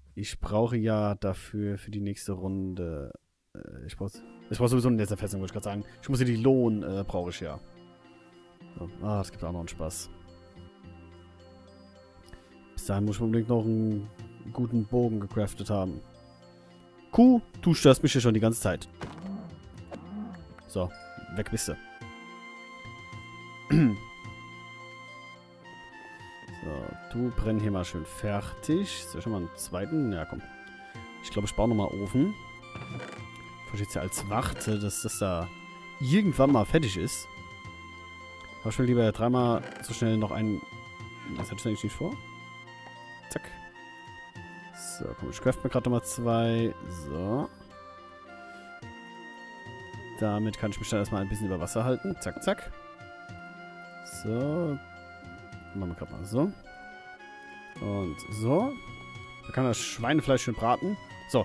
Ich brauche ja dafür, für die nächste Runde, ich brauche sowieso eine Netherfestung, wollte ich gerade sagen. Ich muss ja die Lohn, brauche ich ja. So. Ah, das gibt auch noch einen Spaß. Bis dahin muss ich unbedingt noch einen guten Bogen gecraftet haben. Kuh, du störst mich hier schon die ganze Zeit. So, weg bist du. So, du brenn hier mal schön fertig. Ist ja schon mal einen zweiten? Ja, komm. Ich glaube, ich baue nochmal Ofen. Bevor ich jetzt ja als warte, dass das da irgendwann mal fertig ist. Aber ich will lieber dreimal so schnell noch einen... Das hatte ich eigentlich nicht vor. Zack. So, komm, ich craft mir gerade nochmal 2. So. Damit kann ich mich dann erstmal ein bisschen über Wasser halten. Zack, zack. So. Machen wir gerade mal so. Und so. Da kann das Schweinefleisch schön braten. So.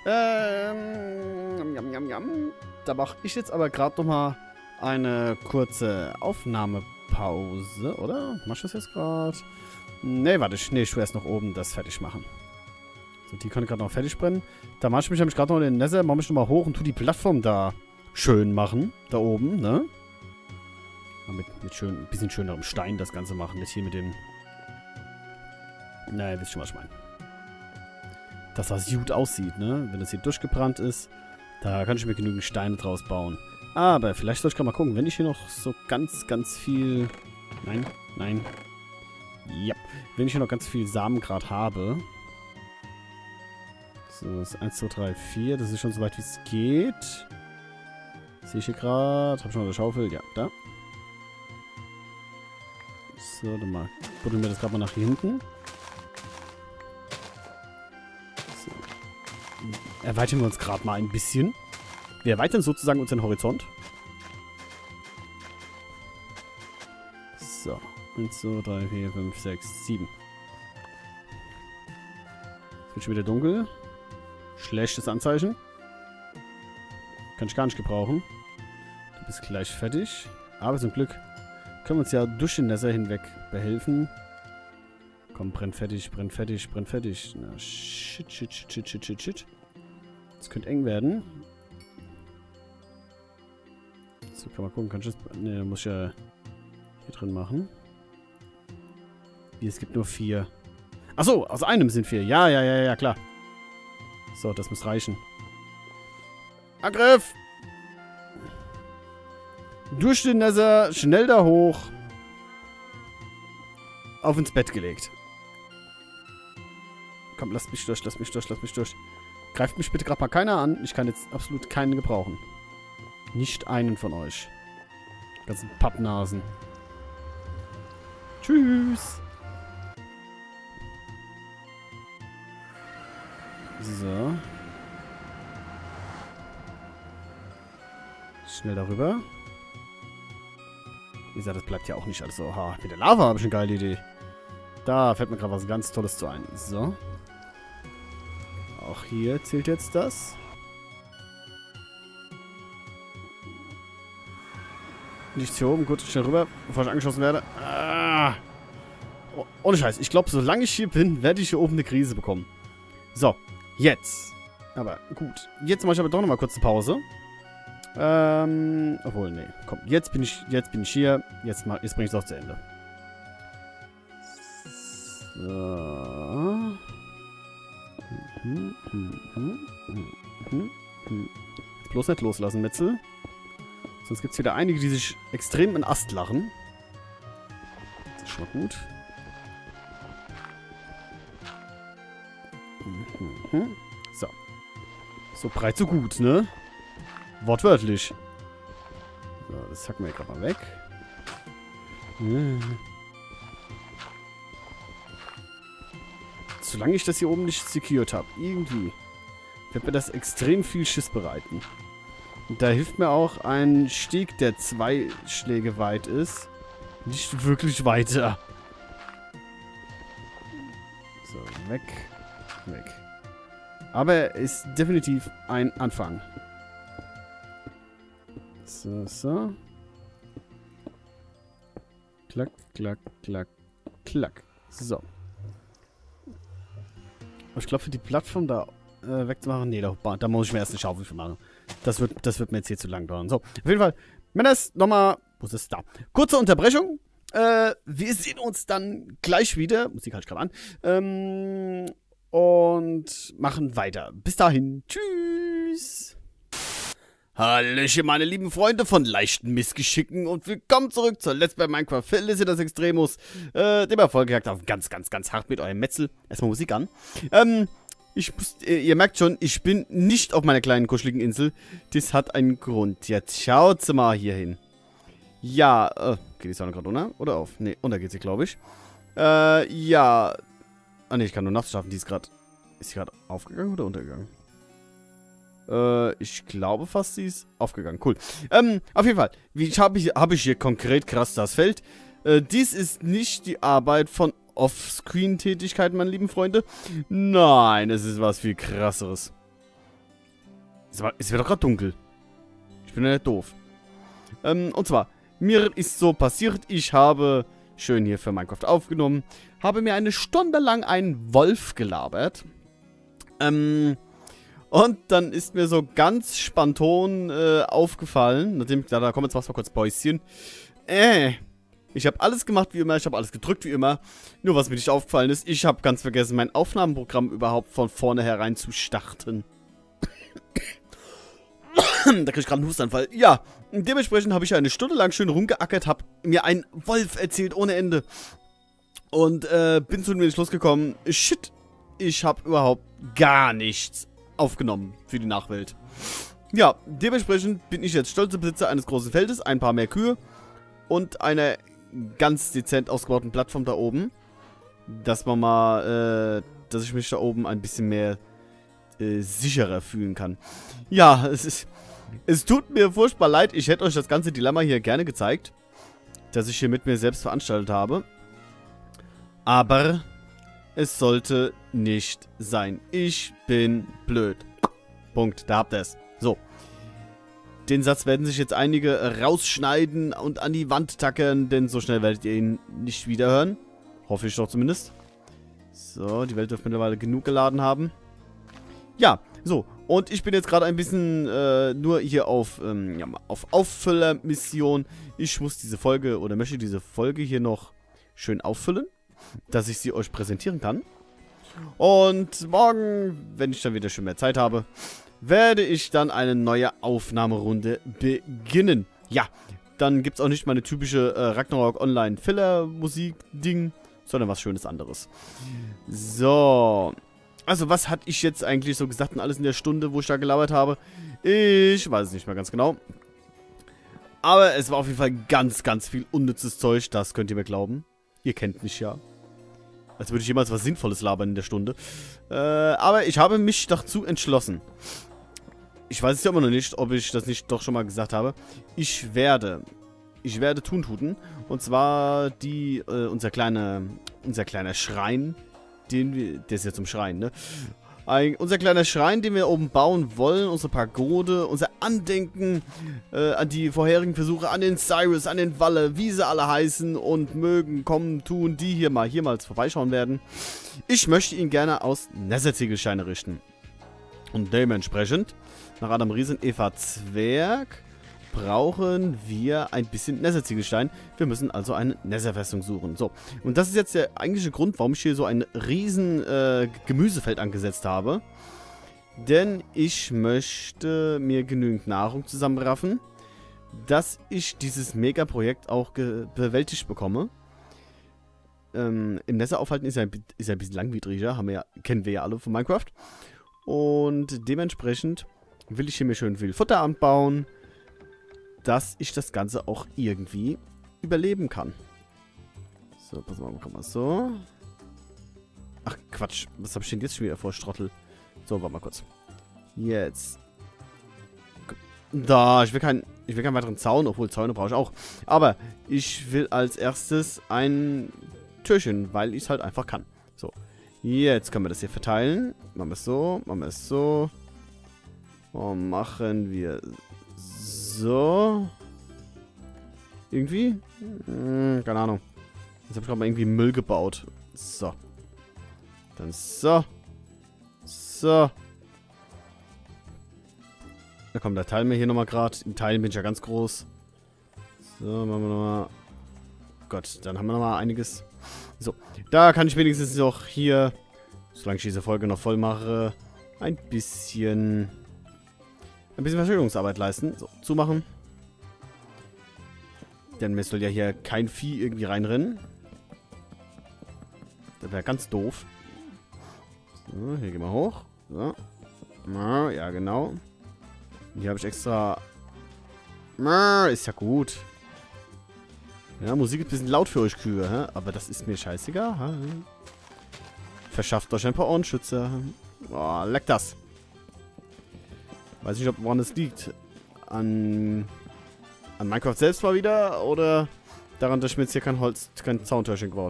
Yum, yum, yum. Da mache ich jetzt aber gerade nochmal eine kurze Aufnahmepause, oder? Machst du das jetzt gerade? Nee, warte. Nee, ich will erst noch oben das fertig machen. So, die können gerade noch fertig brennen. Da mache ich mich nämlich gerade noch in den Nether, mache mich nochmal hoch und tu die Plattform da schön machen. Da oben, ne? Mit schön, ein bisschen schönerem Stein das Ganze machen. Nicht hier mit dem... Naja, wisst schon, was ich meine. Dass das gut aussieht, ne? Wenn das hier durchgebrannt ist, da kann ich mir genügend Steine draus bauen. Aber vielleicht soll ich gerade mal gucken, wenn ich hier noch so ganz, ganz viel... Nein, nein. Ja. Wenn ich hier noch ganz viel Samengrad habe... So, das ist 1, 2, 3, 4. Das ist schon so weit, wie es geht. Sehe ich hier gerade. Habe ich noch eine Schaufel? Ja, da. So, dann mal buddeln wir das gerade mal nach hier hinten. So. Erweitern wir uns gerade mal ein bisschen. Wir erweitern sozusagen unseren Horizont. So. 1, 2, 3, 4, 5, 6, 7. Es wird schon wieder dunkel. Schlechtes Anzeichen. Kann ich gar nicht gebrauchen. Du bist gleich fertig. Aber zum Glück können wir uns ja durch den Nether hinweg behelfen. Komm, brenn fertig, brenn fertig, brenn fertig. Na, shit, shit, shit, shit, shit, shit, shit. Das könnte eng werden. So, kann man gucken, kann ich das... Ne, muss ich ja hier drin machen. Wie, es gibt nur 4. Achso, aus einem sind 4. Ja, ja, ja, ja, klar. So, das muss reichen. Angriff! Durch den Nether, schnell da hoch. Auf ins Bett gelegt. Komm, lasst mich durch, lasst mich durch, lasst mich durch. Greift mich bitte gerade mal keiner an. Ich kann jetzt absolut keinen gebrauchen. Nicht einen von euch. Ganzen Pappnasen. Tschüss. So. Schnell darüber. Wie gesagt, das bleibt ja auch nicht alles so. Ha, mit der Lava habe ich eine geile Idee. Da fällt mir gerade was ganz Tolles zu ein. So. Auch hier zählt jetzt das. Nichts hier oben. Gut, schnell rüber, bevor ich angeschossen werde. Ah. Oh, ohne Scheiß. Ich glaube, solange ich hier bin, werde ich hier oben eine Krise bekommen. So. Jetzt. Aber gut. Jetzt mache ich aber doch nochmal kurz eine Pause. Obwohl, nee. Komm, jetzt bin ich hier. Jetzt bringe ich es auch zu Ende. So. Jetzt bloß nicht loslassen, Metzel. Sonst gibt es wieder einige, die sich extrem in Ast lachen. Das ist schon mal gut. So. So breit, so gut, ne? Wortwörtlich. So, das hacken wir gerade mal weg. Solange ich das hier oben nicht secured habe, irgendwie, wird mir das extrem viel Schiss bereiten. Und da hilft mir auch ein Steg, der 2 Schläge weit ist, nicht wirklich weiter. So, weg. Weg. Aber er ist definitiv ein Anfang. So, so. Klack, klack, klack, klack. So. Ich glaube, für die Plattform da wegzumachen, nee, da muss ich mir erst eine Schaufel für machen. Das wird mir jetzt hier zu lang dauern. So, auf jeden Fall, Männers, nochmal, wo ist es da? Kurze Unterbrechung. Wir sehen uns dann gleich wieder. Musik halte ich gerade an. Und machen weiter. Bis dahin. Tschüss. Hallöchen, meine lieben Freunde von leichten Missgeschicken und willkommen zurück zur Let's Play Minecraft Felicitas Extremus, dem Erfolgejagd auf ganz hart mit eurem Metzel. Erstmal Musik an. Ihr merkt schon, ich bin nicht auf meiner kleinen kuscheligen Insel. Das hat einen Grund. Jetzt schaut's mal hier hin. Ja, geht die Sonne gerade unter? Oder auf? Ne, unter geht sie, glaube ich. Ja. Ah ne, ich kann nur nachts schaffen. Ist sie gerade aufgegangen oder untergegangen? Ich glaube fast, sie ist aufgegangen. Cool. Auf jeden Fall. Hab ich hier konkret krass das Feld. Dies ist nicht die Arbeit von Offscreen-Tätigkeiten, meine lieben Freunde. Nein, es ist was viel krasseres. Es wird doch gerade dunkel. Ich bin ja nicht doof. Und zwar, mir ist so passiert, ich habe schön hier für Minecraft aufgenommen, habe mir eine Stunde lang einen Wolf gelabert. Und dann ist mir so ganz spontan aufgefallen, nachdem, da kommen jetzt mal kurz Päuschen. Ich habe alles gemacht wie immer, ich habe alles gedrückt wie immer. Nur was mir nicht aufgefallen ist, ich habe ganz vergessen, mein Aufnahmeprogramm überhaupt von vorne herein zu starten. Da kriege ich gerade einen Hustanfall. Ja, dementsprechend habe ich eine Stunde lang schön rumgeackert, habe mir einen Wolf erzählt ohne Ende. Und bin zu dem Schluss gekommen, shit, ich habe überhaupt gar nichts aufgenommen für die Nachwelt. Ja, dementsprechend bin ich jetzt stolzer Besitzer eines großen Feldes, ein paar mehr Kühe und einer ganz dezent ausgebauten Plattform da oben. Dass ich mich da oben ein bisschen mehr sicherer fühlen kann. Ja, es tut mir furchtbar leid, ich hätte euch das ganze Dilemma hier gerne gezeigt, das ich hier mit mir selbst veranstaltet habe. Aber es sollte nicht sein. Ich bin blöd. Punkt. Da habt ihr es. So. Den Satz werden sich jetzt einige rausschneiden und an die Wand tackern, denn so schnell werdet ihr ihn nicht wiederhören. Hoffe ich doch zumindest. So, die Welt dürfte mittlerweile genug geladen haben. Ja, so. Und ich bin jetzt gerade ein bisschen nur hier auf Auffüllermission. Ich muss diese Folge oder möchte diese Folge hier noch schön auffüllen, dass ich sie euch präsentieren kann. Und morgen, wenn ich dann wieder schön mehr Zeit habe, werde ich dann eine neue Aufnahmerunde beginnen. Ja, dann gibt es auch nicht meine typische Ragnarok Online Filler Musik Ding, sondern was Schönes anderes. So. Also was hatte ich jetzt eigentlich so gesagt und alles in der Stunde, wo ich da gelabert habe? Ich weiß es nicht mehr ganz genau. Aber es war auf jeden Fall ganz viel unnützes Zeug, das könnt ihr mir glauben. Ihr kennt mich ja. Als würde ich jemals was Sinnvolles labern in der Stunde. Aber ich habe mich dazu entschlossen. Ich weiß es ja immer noch nicht, ob ich das nicht doch schon mal gesagt habe. Ich werde tun. Und zwar unser kleiner Schrein, der ist ja zum Schrein, ne? Unser kleiner Schrein, den wir oben bauen wollen, unsere Pagode, unser Andenken an die vorherigen Versuche, an den Cyrus, an den Walle, wie sie alle heißen und mögen, kommen, tun, die hier mal vorbeischauen werden. Ich möchte ihn gerne aus Nether-Ziegelsteine richten. Und dementsprechend, nach Adam Riesen, Eva Zwerg, brauchen wir ein bisschen Nether-Ziegelstein. Wir müssen also eine Nether-Festung suchen. So, und das ist jetzt der eigentliche Grund, warum ich hier so ein riesen Gemüsefeld angesetzt habe. Denn ich möchte mir genügend Nahrung zusammenraffen, dass ich dieses Mega-Projekt auch bewältigt bekomme. Im Nether aufhalten ist ja ein bisschen langwidriger, kennen wir ja alle von Minecraft. Und dementsprechend will ich hier mir schön viel Futter anbauen, dass ich das Ganze auch irgendwie überleben kann. So, pass mal, machen wir so. Ach, Quatsch. Was habe ich denn jetzt schon wieder vor, Strottel? So, warte mal kurz. Jetzt. Da, ich will keinen weiteren Zaun, obwohl Zäune brauche ich auch. Aber ich will als erstes ein Türchen, weil ich es halt einfach kann. So, jetzt können wir das hier verteilen. Machen wir es so, machen wir es so. Und machen wir so. Irgendwie? Keine Ahnung. Jetzt habe ich gerade mal irgendwie Müll gebaut. So. Dann so. So. Da kommt der Teil mir hier nochmal gerade. In Teilen bin ich ja ganz groß. So, machen wir nochmal. Gott, dann haben wir nochmal einiges. So, da kann ich wenigstens noch hier, solange ich diese Folge noch voll mache, ein bisschen Verschönerungsarbeit leisten. So, zumachen. Denn mir soll ja hier kein Vieh irgendwie reinrennen. Das wäre ganz doof. So, hier gehen wir hoch. So. Ja, genau. Hier habe ich extra... Ist ja gut. Ja, Musik ist ein bisschen laut für euch Kühe, hä? Aber das ist mir scheißegal. Hä? Verschafft euch ein paar Ohrenschützer. Oh, leck das. Weiß nicht, woran es liegt. An Minecraft selbst mal wieder oder daran, dass ich mir jetzt hier kein Zauntürchen gebaut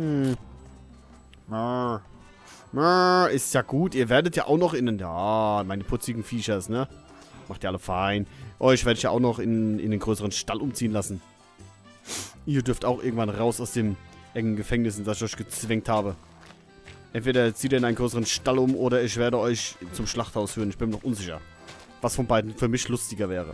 habe. Ist ja gut. Ihr werdet ja auch noch ja, meine putzigen Viechers, ne? Macht ihr alle fein. Euch werde ich ja auch noch in den größeren Stall umziehen lassen. Ihr dürft auch irgendwann raus aus dem engen Gefängnis, in das ich euch gezwängt habe. Entweder zieht ihr in einen größeren Stall um oder ich werde euch zum Schlachthaus führen. Ich bin mir noch unsicher, was von beiden für mich lustiger wäre.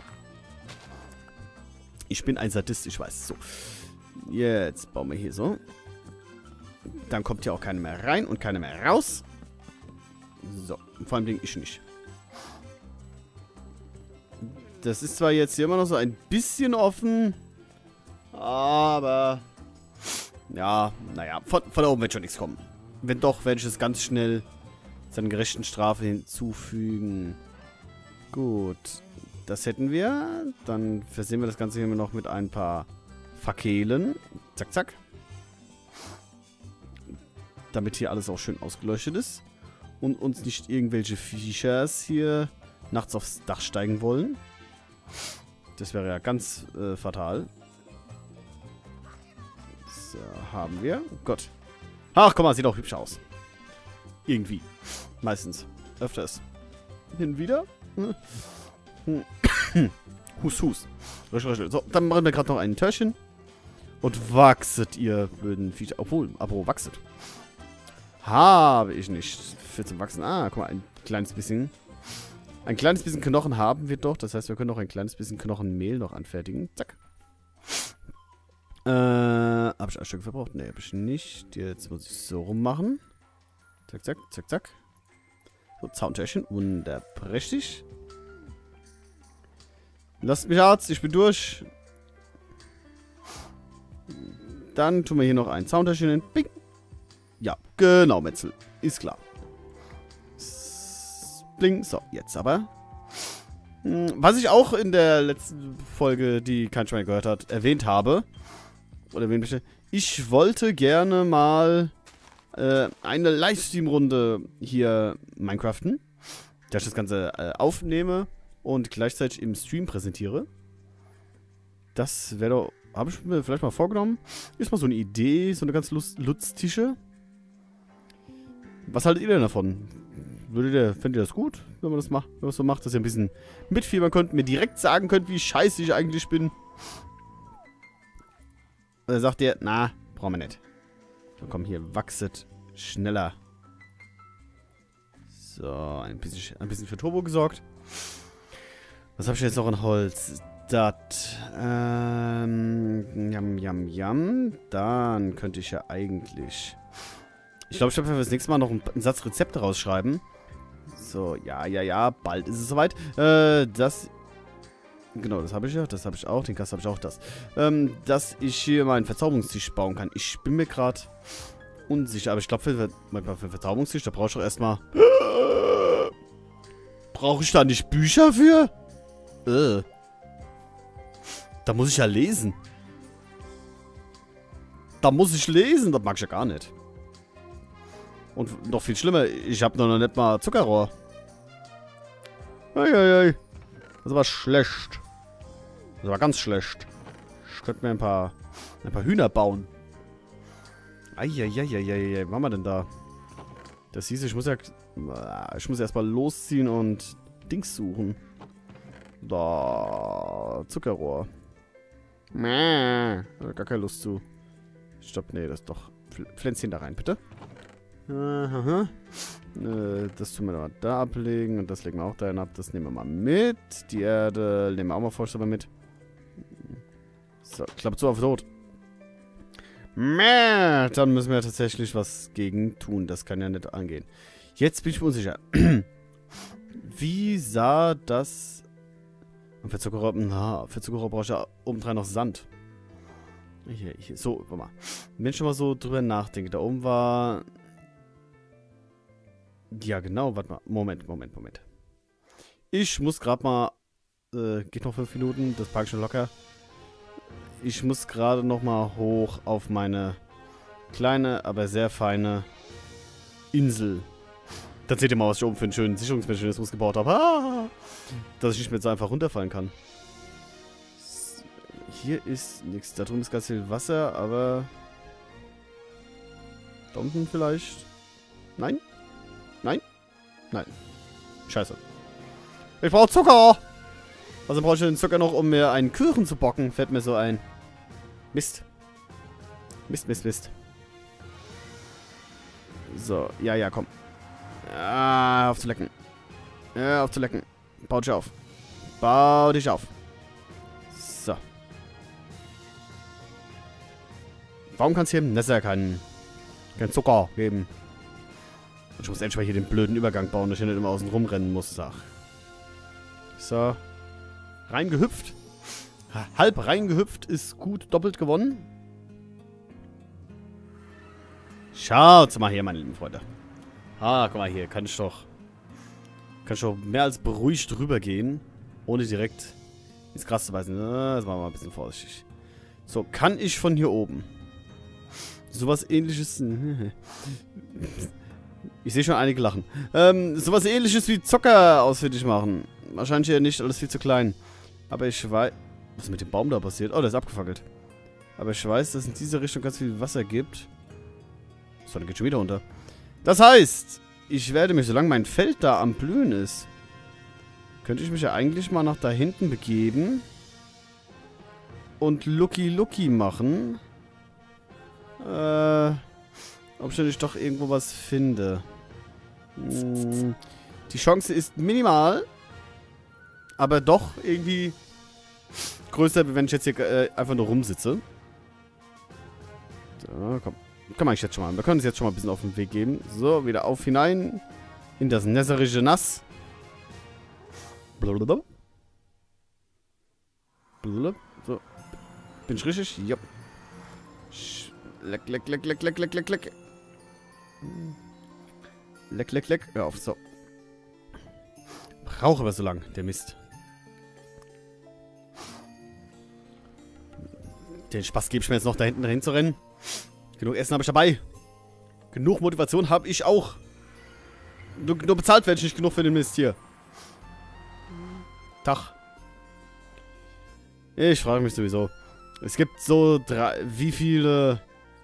Ich bin ein Sadist, ich weiß. So. Jetzt bauen wir hier so. Dann kommt hier auch keiner mehr rein und keiner mehr raus. So. Und vor allem ich nicht. Das ist zwar jetzt hier immer noch so ein bisschen offen. Aber... Ja, naja. Von da oben wird schon nichts kommen. Wenn doch, werde ich es ganz schnell seiner gerechten Strafe hinzufügen. Gut. Das hätten wir. Dann versehen wir das Ganze hier noch mit ein paar Fakelen. Zack, zack. Damit hier alles auch schön ausgeleuchtet ist. Und uns nicht irgendwelche Viechers hier nachts aufs Dach steigen wollen. Das wäre ja ganz fatal. So, haben wir. Oh Gott. Ach, guck mal, sieht auch hübsch aus. Irgendwie. Meistens. Öfters. Hin wieder. Hus, hus. So, dann machen wir gerade noch ein Törchen. Und wachset, ihr blöden Viecher. Obwohl, apropos wachset. Habe ich nicht. Für zum Wachsen. Ah, guck mal, ein kleines bisschen. Ein kleines bisschen Knochen haben wir doch. Das heißt, wir können noch ein kleines bisschen Knochenmehl noch anfertigen. Zack. Habe ich ein Stück verbraucht? Ne, habe ich nicht. Jetzt muss ich es so rummachen. Zack, zack, zack, zack. So, Zauntürchen. Wunderprächtig. Lasst mich, Arzt. Ich bin durch. Dann tun wir hier noch ein Zauntürchen hin. Bing. Ja, genau, Metzel. Ist klar. Bling. So, jetzt aber. Was ich auch in der letzten Folge, die kein Schwein gehört hat, erwähnt habe. Oder erwähnt möchte. Ich wollte gerne mal eine Livestream-Runde hier Minecraften. Dass ich das Ganze aufnehme und gleichzeitig im Stream präsentiere. Das wäre doch... Habe ich mir vielleicht mal vorgenommen. Ist mal so eine Idee, so eine ganz lustige. Was haltet ihr denn davon? Findet ihr das gut, wenn man das macht, wenn man das so macht, dass ihr ein bisschen mitfiebern könnt, mir direkt sagen könnt, wie scheiße ich eigentlich bin? Oder sagt ihr, na, brauchen wir nicht. So, komm, hier, wachset schneller. So, ein bisschen für Turbo gesorgt. Was habe ich jetzt noch an Holz? Das, Yam. Dann könnte ich ja eigentlich... Ich glaube, ich werde für das nächste Mal noch einen Satz Rezepte rausschreiben. So, ja, bald ist es soweit. Genau, das habe ich ja, das habe ich auch, den Kasten habe ich auch, das. Dass ich hier meinen Verzauberungstisch bauen kann. Ich bin mir gerade unsicher, aber ich glaube, für einen Verzauberungstisch, da brauche ich doch erstmal... Brauche ich da nicht Bücher für? Da muss ich ja lesen. Da muss ich lesen, das mag ich ja gar nicht. Und noch viel schlimmer, ich habe noch nicht mal Zuckerrohr. Eieiei. Das war schlecht. Das war ganz schlecht. Ich könnte mir ein paar Hühner bauen. Eieiei. Was haben wir denn da? Das hieß, ich muss erstmal losziehen und Dings suchen. Da. Zuckerrohr. Gar keine Lust zu. Stopp, nee, das ist doch. Pflänzchen da rein, bitte. Das tun wir mal da ablegen. Und das legen wir auch dahin ab. Das nehmen wir mal mit. Die Erde nehmen wir auch mal vorstellbar mit. So, Klappe zu, auf Tod. Mäh, dann müssen wir tatsächlich was gegen tun. Das kann ja nicht angehen. Jetzt bin ich mir unsicher. Wie sah das... Für Zuckerrohr brauche ich ja obendrein noch Sand. Hier. So, warte mal. Wenn ich schon mal so drüber nachdenke. Da oben war... Ja, genau. Warte mal. Moment. Ich muss gerade mal... geht noch 5 Minuten. Das packe ich schon locker. Ich muss gerade noch mal hoch auf meine kleine, aber sehr feine Insel. Da seht ihr mal, was ich oben für einen schönen Sicherungsmechanismus gebaut habe. Ah, dass ich nicht mehr so einfach runterfallen kann. Hier ist nichts. Da drüben ist ganz viel Wasser, aber... Da unten vielleicht? Nein? Scheiße. Ich brauche Zucker! Also brauche ich den Zucker noch, um mir einen Kuchen zu bocken. Fällt mir so ein. Mist. So, ja, komm. Ah, auf zu lecken. Ja, auf zu lecken. Bau dich auf. So. Warum kann es hier im Nether keinen Zucker geben? Ich muss endlich mal hier den blöden Übergang bauen, dass ich nicht immer außen rumrennen muss. So. Reingehüpft. Halb reingehüpft ist gut, doppelt gewonnen. Schaut mal hier, meine lieben Freunde. Ah, guck mal hier, kann ich doch mehr als beruhigt rübergehen, ohne direkt ins Gras zu beißen. Das machen wir mal ein bisschen vorsichtig. So, kann ich von hier oben sowas Ähnliches... Ich sehe schon einige lachen. Sowas Ähnliches wie Zucker ausfindig machen. Wahrscheinlich ja nicht, alles viel zu klein. Aber ich weiß... Was ist mit dem Baum da passiert? Oh, der ist abgefackelt. Aber ich weiß, dass es in dieser Richtung ganz viel Wasser gibt. So, dann geht schon wieder runter. Das heißt, ich werde mich, solange mein Feld da am Blühen ist, könnte ich mich ja eigentlich mal nach da hinten begeben und Lucky machen. Ob ich nicht doch irgendwo was finde. Die Chance ist minimal, aber doch irgendwie größer, wenn ich jetzt hier einfach nur rumsitze. So, komm. Kann man jetzt schon mal. Wir können uns jetzt schon mal ein bisschen auf den Weg geben. So, wieder auf hinein. In das nässerische Nass. Blablabla. Blablabla. So. Bin ich richtig? Ja. Leck. Leck. Hör auf, so. Brauche aber so lang, der Mist. Den Spaß gebe ich mir jetzt noch da hinten dahin zu rennen. Genug Essen habe ich dabei. Genug Motivation habe ich auch. Nur bezahlt werde ich nicht genug für den Mist hier. Tag. Ich frage mich sowieso. Es gibt so wie viele...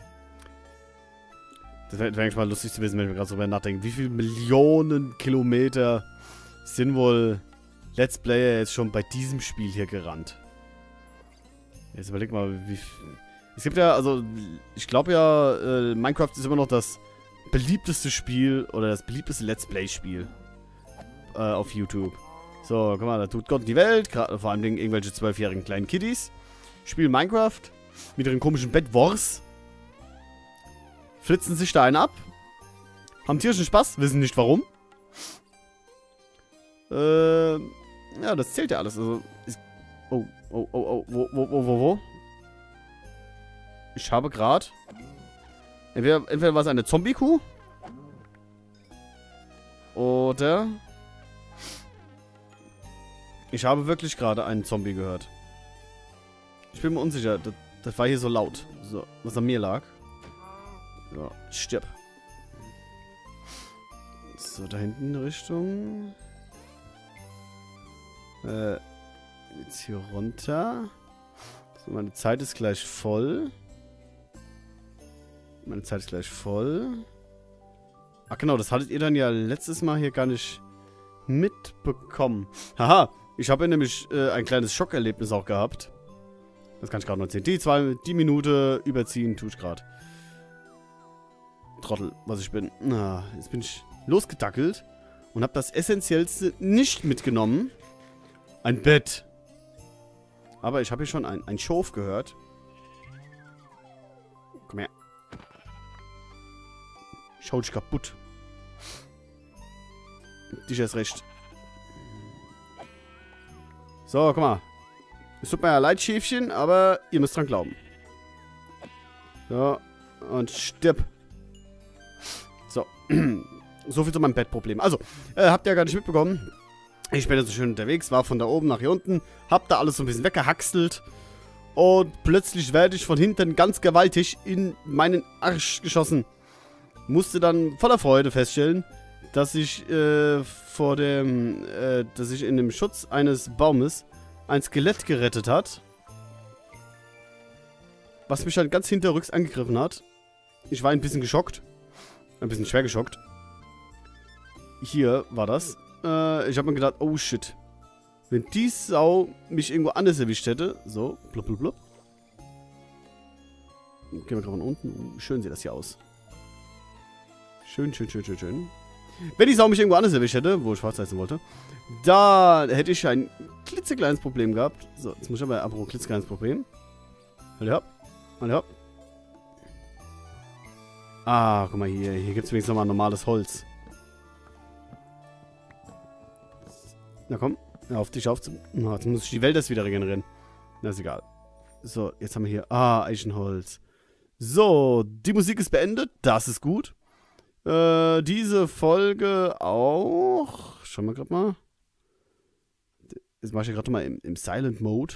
Das wäre eigentlich mal lustig zu wissen, wenn ich mir gerade so nachdenke. Wie viele Millionen Kilometer sind wohl Let's Player jetzt schon bei diesem Spiel hier gerannt? Jetzt überleg mal, wie viel... Es gibt ja, also, ich glaube ja, Minecraft ist immer noch das beliebteste Spiel oder das beliebteste Let's Play-Spiel auf YouTube. So, guck mal, da tut Gott die Welt, vor allem irgendwelche 12-jährigen kleinen Kiddies. Spielen Minecraft mit ihren komischen Bettwors. Flitzen sich da einen ab. Haben tierischen Spaß, wissen nicht warum. Ja, das zählt ja alles. Also, oh, wo? Ich habe gerade... Entweder war es eine Zombie-Kuh. Oder... Ich habe wirklich gerade einen Zombie gehört. Ich bin mir unsicher. Das war hier so laut. So, was an mir lag. So, stirb. So, da hinten in Richtung... jetzt hier runter. So, meine Zeit ist gleich voll. Ach genau, das hattet ihr dann ja letztes Mal hier gar nicht mitbekommen. Haha, ich habe ja nämlich ein kleines Schockerlebnis auch gehabt. Das kann ich gerade noch erzählen. Die Minute überziehen tue ich gerade. Trottel, was ich bin. Na, jetzt bin ich losgedackelt und habe das Essentiellste nicht mitgenommen. Ein Bett. Aber ich habe hier schon ein Schof gehört. Komm her. Schau dich kaputt. Dich erst recht. So, guck mal. Es tut mir ja leid, Schäfchen, aber ihr müsst dran glauben. So. Und stirb. So. So viel zu meinem Bettproblem. Also, habt ihr ja gar nicht mitbekommen. Ich bin jetzt so schön unterwegs, war von da oben nach hier unten, hab da alles so ein bisschen weggehackselt. Und plötzlich werde ich von hinten ganz gewaltig in meinen Arsch geschossen. Musste dann voller Freude feststellen, dass ich dass ich in dem Schutz eines Baumes ein Skelett gerettet hat. Was mich dann ganz hinterrücks angegriffen hat. Ich war ein bisschen geschockt. Ein bisschen schwer geschockt. Hier war das. Ich habe mir gedacht, oh shit. Wenn die Sau mich irgendwo anders erwischt hätte. So, blub, blub, blub. Gehen wir gerade von unten. Schön sieht das hier aus. Schön, schön, schön, schön, schön. Wenn die Sau mich irgendwo anders erwischt hätte, wo ich schwarz heißen wollte, da hätte ich ein klitzekleines Problem gehabt. So, jetzt muss ich aber ein klitzekleines Problem. Halt hopp. Halt hopp. Ah, guck mal hier. Hier gibt es wenigstens nochmal normales Holz. Na komm, hör auf dich aufzunehmen. Oh, jetzt muss ich die Welt erst wieder regenerieren. Na, ist egal. So, jetzt haben wir hier... Ah, Eichenholz. So, die Musik ist beendet. Das ist gut. Diese Folge auch... Schauen wir gerade mal. Jetzt mache ich gerade mal im Silent Mode.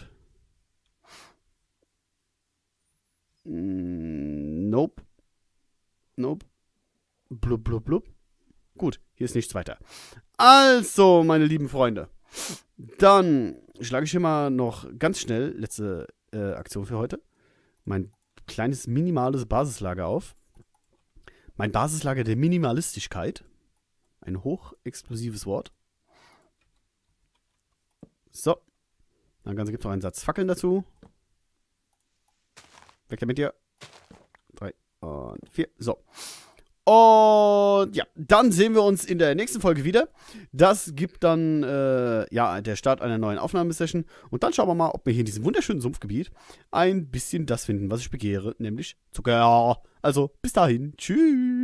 Nope. Nope. Blub, blub, blub. Gut, hier ist nichts weiter. Also, meine lieben Freunde. Dann schlage ich hier mal noch ganz schnell, letzte Aktion für heute, mein kleines minimales Basislager auf. Mein Basislager der Minimalistigkeit. Ein hochexplosives Wort. So. Dann gibt es noch einen Satz Fackeln dazu. Weg damit hier. 3 und 4. So. Und ja, dann sehen wir uns in der nächsten Folge wieder. Das gibt dann, ja, der Start einer neuen Aufnahmesession. Und dann schauen wir mal, ob wir hier in diesem wunderschönen Sumpfgebiet ein bisschen das finden, was ich begehre, nämlich Zucker. Also, bis dahin. Tschüss.